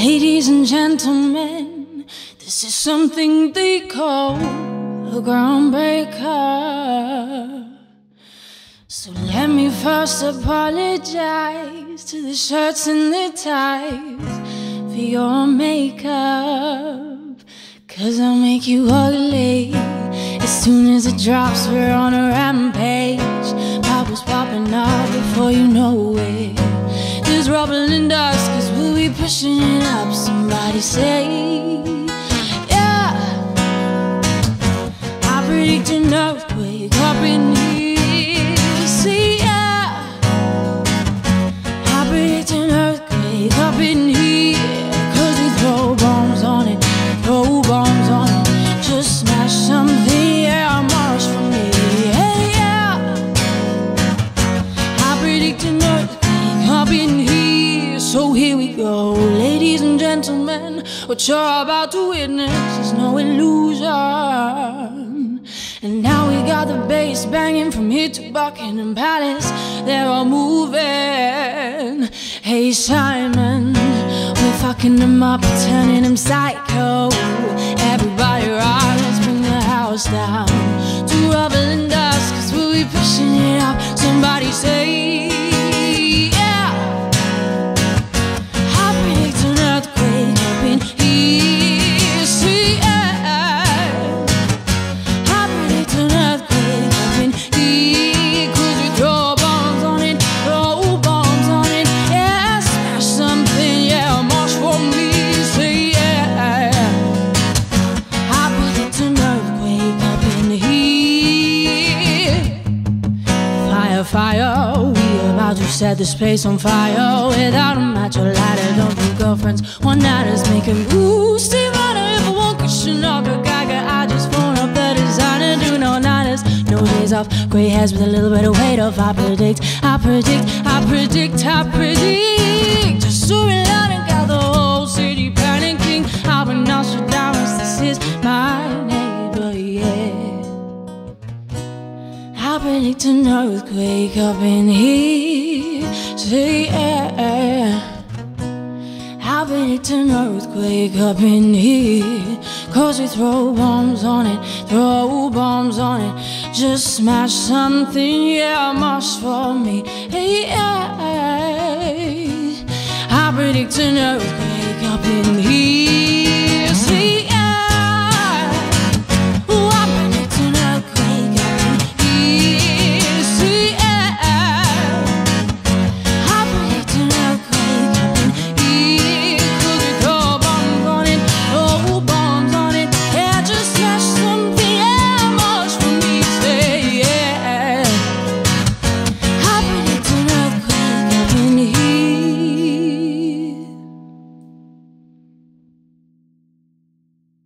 Ladies and gentlemen, this is something they call a groundbreaker. So let me first apologize to the shirts and the ties for your makeup, 'cause I'll make you ugly as soon as it drops. We're on a rampage, bubbles popping up before you know it. There's rubble and dust, 'cause we'll be pushing it up. Somebody say, yeah. I predict an earthquake up in here. Say, yeah. I predict an earthquake up in here, 'cause we throw bombs on it, throw bombs on it. Just smash something, yeah, march for me, hey, yeah. I predict an earthquake up in here, so here we go. Ladies and gentlemen, what you're about to witness is no illusion. And now we got the bass banging from here to Buckingham Palace. They're all moving. Hey Simon, we're fucking them up, turning them psycho. Everybody rock, let's bring the house down to rubble and dust, 'cause we'll be pushing it up. Somebody say, yeah. I predict an earthquake up in here. See, yeah. I predict an earthquake up in here, 'cause we throw bombs on it, throw bombs on it. Yeah, smash something, yeah, march for me. Say, yeah. I predict an earthquake up in here. Fire, fire, we about to set this place on fire. Without a match or lighter, don't do girlfriends, one-nighters, make a move. Stay runner if I won't cushion up a gaga. I just phone up the designer, do no nighters, no days off, gray hairs with a little bit of weight off. I predict, I predict, I predict, I predict. Just soaring loud and got the whole city panicking. I'll pronounce you down as this is my neighbor, yeah. I predict an earthquake up in here. Say, yeah. I predict an earthquake up in here, 'cause we throw bombs on it, throw bombs on it. Just smash something, yeah, march for me, hey, yeah. I predict an earthquake up in here. See,